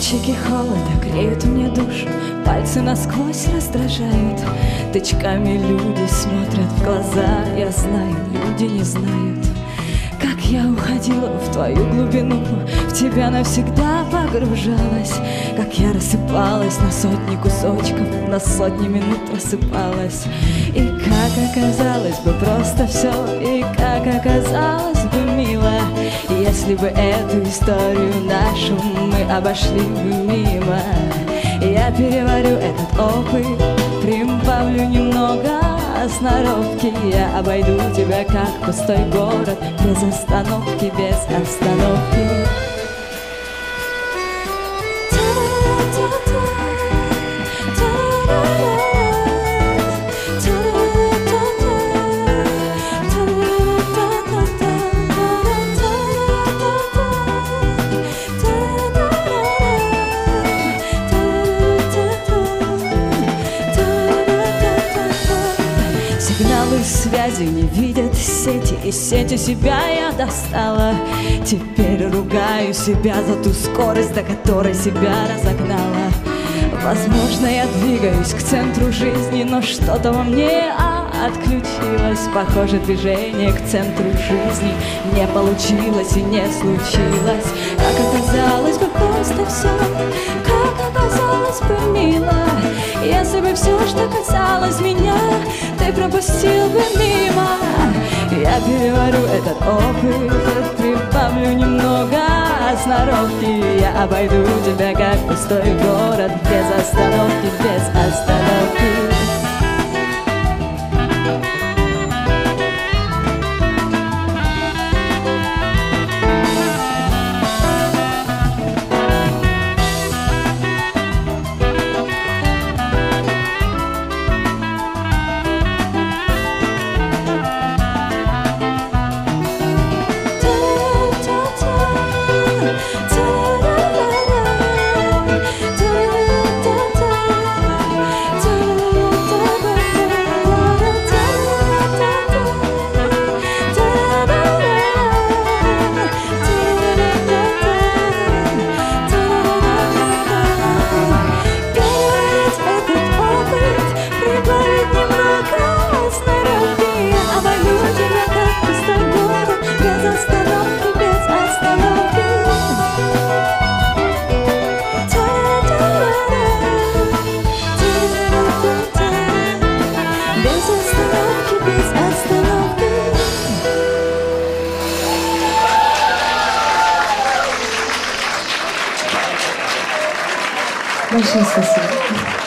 Лучики холода греют мне душу, пальцы насквозь раздражают. Тычками люди смотрят в глаза, я знаю, люди не знают. Как я уходила в твою глубину, в тебя навсегда погружалась. Как я рассыпалась на сотни кусочков, на сотни минут рассыпалась. И как оказалось бы просто все, и как оказалось бы мило, если бы эту историю нашу мы обошли бы мимо. Я переварю этот опыт, прибавлю немного сноровки. Я обойду тебя, как пустой город, без остановки, без остановки. Сигналы связи не видят сети, и сети себя я достала. Теперь ругаю себя за ту скорость, до которой себя разогнала. Возможно, я двигаюсь к центру жизни, но что-то во мне отключилось. Похоже, движение к центру жизни не получилось и не случилось. Как оказалось бы просто все, как оказалось бы мило, если бы все, что касалось меня, ты пропустил бы мимо. Я переварю этот опыт, прибавлю немного сноровки. Я обойду тебя, как пустой город, без остановки, без остановки. Большое спасибо.